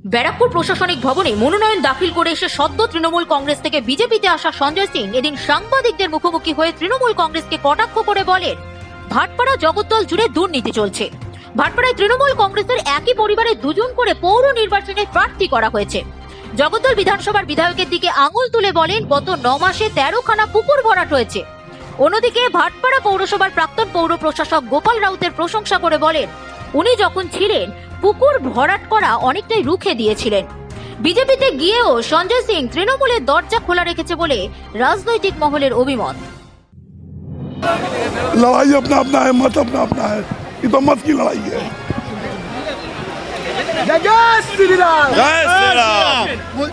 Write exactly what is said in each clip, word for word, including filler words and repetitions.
ব্যারাকপুর প্রশাসনিক ভবনে মনোনয়ন দাখিল করে এসে সদ্য তৃণমূল কংগ্রেস থেকে বিজেপিতে আসা সঞ্জয় সিং এদিন সাংবাদিকদের মুখোমুখি হয়ে তৃণমূল কংগ্রেসকে কটাক্ষ করে বলেন, ভাটপাড়া জগদ্দল জুড়ে দুর্নীতি চলছে। ভাটপাড়ায় তৃণমূল কংগ্রেসের একই পরিবারের দুজন করে পৌর নির্বাচনে প্রার্থী করা হয়েছে। জগদ্দল বিধানসভার বিধায়কের দিকে আঙুল তুলে বলেন, গত ন মাসে তেরো খানা পুকুর ভরাট হয়েছে। অন্যদিকে ভাটপাড়া পৌরসভার প্রাক্তন পৌর প্রশাসক গোপাল রাউতের প্রশংসা করে বলেন, উনি যখন ছিলেন পুকুর ভরাট করা অনেকটাই রুখে দিয়েছিলেন। বিজেপিতে গিয়েও সঞ্জয় সিং তৃণমূলের দরজা খোলা রেখেছে বলে রাজনৈতিক মহলের অভিমত। लड़ाई अपना अपना है, मत अपना अपना है, ये तो मत की लड़ाई है। जय श्री राम। जय श्री राम।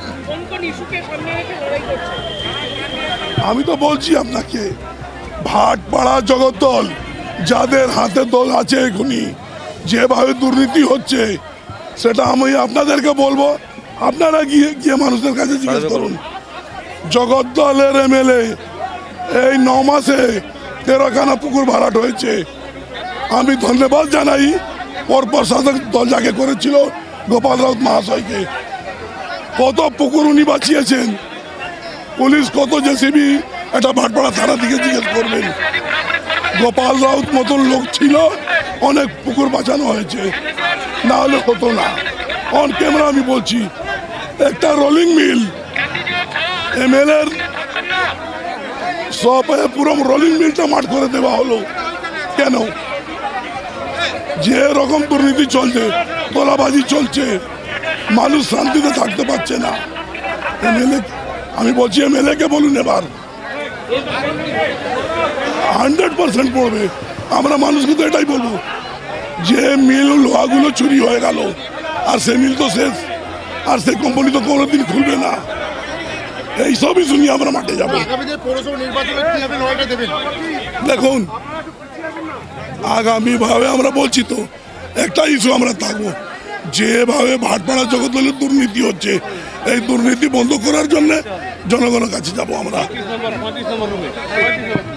আমি তো বলছি আপনাকে, ভাটপাড়া জগদ্দল যাদের হাতে দল আছে, এখনই যেভাবে দুর্নীতি হচ্ছে সেটা আমি আপনাদেরকে বলবো, আপনারা গিয়ে গিয়ে মানুষের কাছে জিজ্ঞেস করুন। জগদ্দলের এমএলএ এই ন মাসে তেরোখানা পুকুর ভরাট হয়েছে। আমি ধন্যবাদ জানাই পরপর শাসক দল যাকে করেছিল গোপাল রাউত মহাশয়কে। কত পুকুর উনি বাঁচিয়েছেন, পুলিশ কত জেসিবি এটা ভাটপাড়া থানা দিকে জিজ্ঞেস করবেন। গোপাল রাউত মতন লোক ছিল, অনেক পুকুর বাঁচানো হয়েছে, না হলে হতো না। অন ক্যামেরা আমি বলছি, একটা রোলিং মিল এমএলএর সব পুরো রোলিং মিলটা মাঠ করে দেওয়া হলো কেন? যে রকম দুর্নীতি চলছে, তোলাবাজি চলছে, মানুষ শান্তিতে থাকতে পারছে না। এমএলএ আমি বলছি, এমএলএ কে বলুন এবার হান্ড্রেড পার্সেন্ট পড়বে। আমরা মানুষকে তো এটাই বলবো, যে মিল লোহাগুলো চুরি হয়ে গেল, আর সে মিল তো শেষ, আর সে কোম্পানি তো কোনোদিন খুলবে না। এই সবই শুনি আমরা মাঠে যাবো। দেখুন, আগামী ভাবে আমরা বলছি তো, একটা ইস্যু আমরা থাকবো, যেভাবে ভাটপাড়া জগদ্দলের দুর্নীতি হচ্ছে, এই দুর্নীতি বন্ধ করার জন্য জনগণের কাছে যাবো আমরা।